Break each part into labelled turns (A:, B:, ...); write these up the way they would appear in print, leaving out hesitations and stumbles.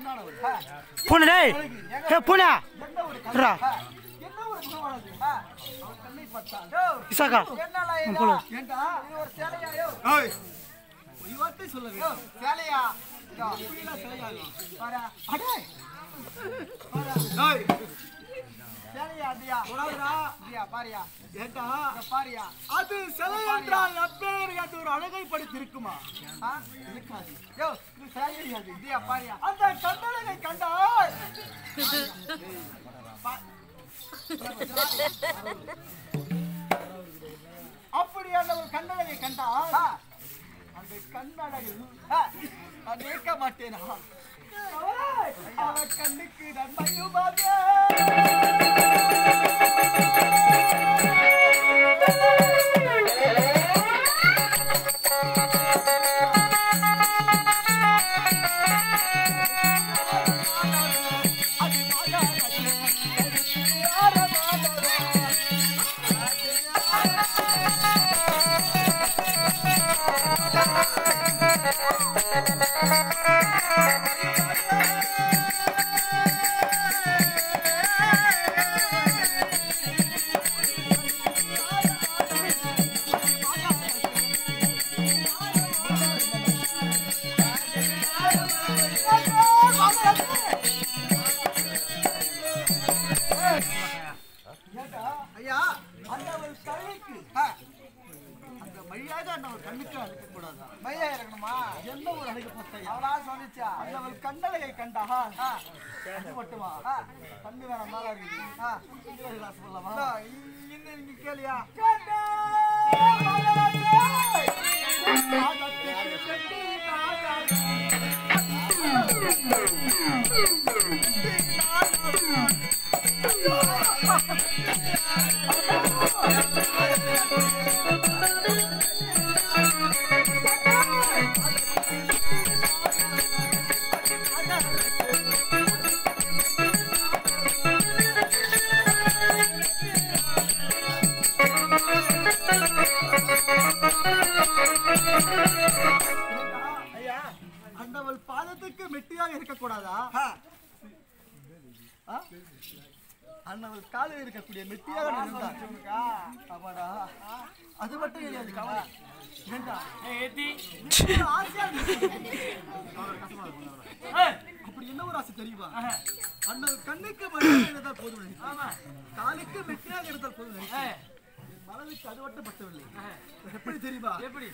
A: பூனை டேய் ஏ பூனை ரா இசாக்கா போல
B: ஏண்டா இது ஒரு சேலையா யோ ஏய் ஒரு வார்த்தை சொல்லவே சேலையா புரியல சேலையா பாரா அடே பாரா ஏய் சேலையா அடியா போடாதடா அடியா பாரியா ஏண்டா பாரியா அது சேலை என்றால் அப்பேர் அது ஒரு அழகை படுத்திருக்குமா இருக்காது யோ இது சேலையா அடியா பாரியா அந்த கண்ணழகை கண்டால் அப்படியான ஒரு கண்ணழகை கண்டால் அந்த கண்ணழகில் நான் ஏற்க மாட்டேனா கண்ணுக்கு நன்மையுமாக ஐயா அந்த ஒரு கண்ணுக்கு அந்த மையாக அந்த ஒரு கண்ணுக்கு அழைக்க கூடாதா மையா இருக்கணுமா என்ன ஒரு அழகு பார்த்தா அவளா சொன்னிச்சா அந்த ஒரு கண்ணழகை கண்டா அது மட்டுமா கண்ணு வேற மேல இருக்குது சொல்லலாமா இன்னும் நீங்க கேளியா அந்தவள் பாதத்துக்கு மெட்டியாக இருக்கக்கூடாதா அண்ணவள் காலில் இருக்கக்கூடிய மெட்டியாக ஆமாடா அது மட்டும் கிடையாது அப்படி என்ன ஒரு ஆசை தெரியுமா அண்ணவள் கண்ணுக்கு மெட்டியாக இருந்தால் போதும் காலுக்கு மெட்டியாக இருந்தால் போதும் மனதுக்கு அது மட்டும் பட்டவில்லை எப்படி தெரியுமா எப்படி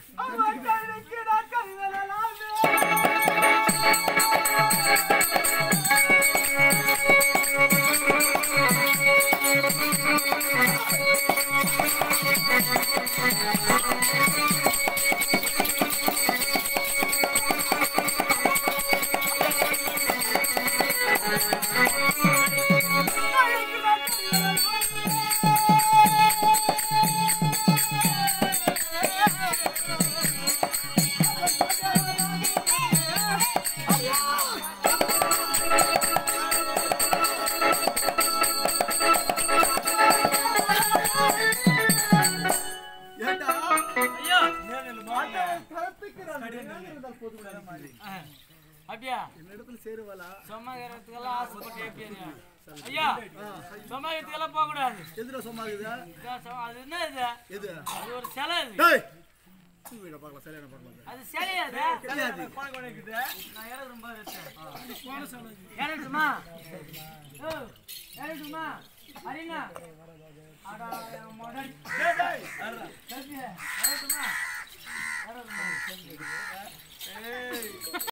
C: அப்படியா
B: என்னிடத்துல சேருவாளா
C: சொமாகறதுக்கெல்லாம் ஆசைப்பட்டு ஐயா சொமாகறதுக்கெல்லாம் போக கூடாது
B: எதுல சொமாகுதா
C: அது என்ன இது
B: எது
C: அது ஒரு சிலை இது
B: டேய் வீட பார்க்கலாம் சரியான பார்க்கலாம்
C: அது சிலையா அது
B: கிடையாது
C: போன் கொண்டிருக்குது நான் ஏறதும் பாரு போன் சொல்லுங்க ஏறட்டுமா ஓ ஏறட்டுமா அரினா அட மொடல் டேய் டேய் ஏறட்டுமா ஏறட்டுமா